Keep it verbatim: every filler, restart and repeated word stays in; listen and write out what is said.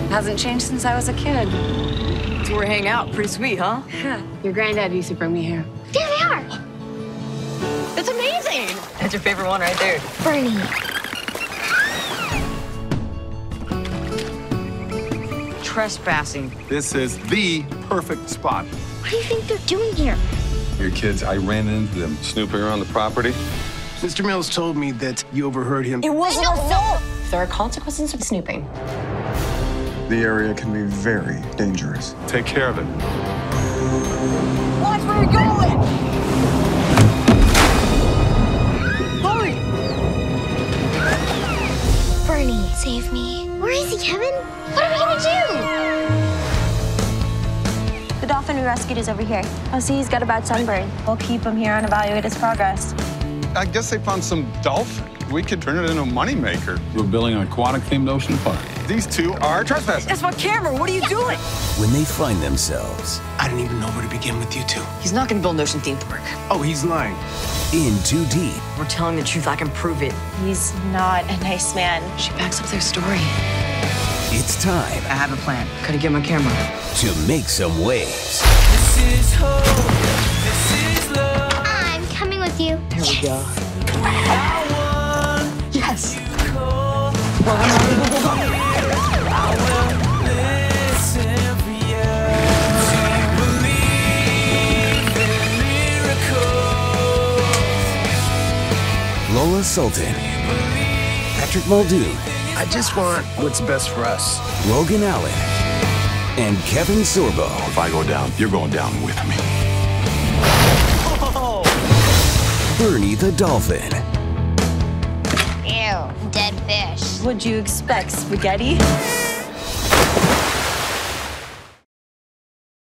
Hasn't changed since I was a kid. That's where we hang out. Pretty sweet, huh? Yeah. Your granddad used to bring me here. There they are. That's amazing. That's your favorite one right there. Bernie. Trespassing. This is the perfect spot. What do you think they're doing here? Your kids, I ran into them snooping around the property. Mister Mills told me that you overheard him. It wasn't our fault. There are consequences of snooping. The area can be very dangerous. Take care of it. Watch where you're going! Hurry! Bernie, save me. Where is he, Kevin? What are we gonna do? The dolphin we rescued is over here. Oh, see, he's got a bad sunburn. We'll keep him here and evaluate his progress. I guess they found some dolphin. We could turn it into a moneymaker. We're building an aquatic-themed ocean park. These two are trespassing. That's my camera. What are you doing? When they find themselves I don't even know where to begin with you two. He's not gonna build an ocean theme park. Oh, he's lying. in too deep, We're telling the truth. I can prove it. He's not a nice man. She backs up their story. it's time I have a plan. Gotta get my camera. to make some waves. I'm coming with you. There we go. Yes. Lola Sultan, Patrick Muldoon, I just want what's best for us. Logan Allen, and Kevin Sorbo. If I go down, you're going down with me. Bernie the Dolphin. Ew, dead fish. What'd you expect, spaghetti?